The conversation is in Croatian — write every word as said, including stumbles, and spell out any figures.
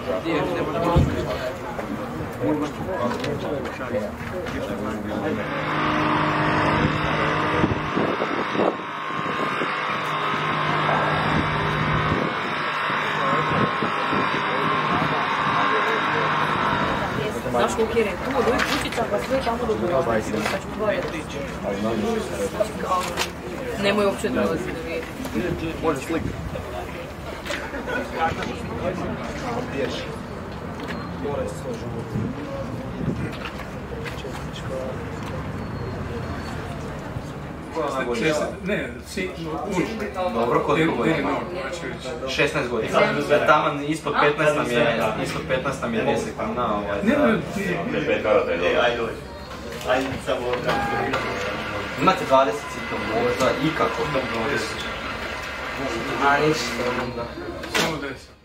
Znaš koliko je tu, od ovih kućica pa sve tamo do Gužve, pa ću provjeriti. Nemoj uopće dolaziti da vidi. Može slika. Pješi. Mora je sve život. Ne, si uno. Dobro, koliko godina? šesnaest godina. Taman ispod petnaest nam je, ispod petnaest nam je deset kuna. Ne, ne, pet karata je dobro. Ajde dođi. Ajde samo ovdje. Imate dvadeset sitno možda, ikako. A ništa onda. samo deset.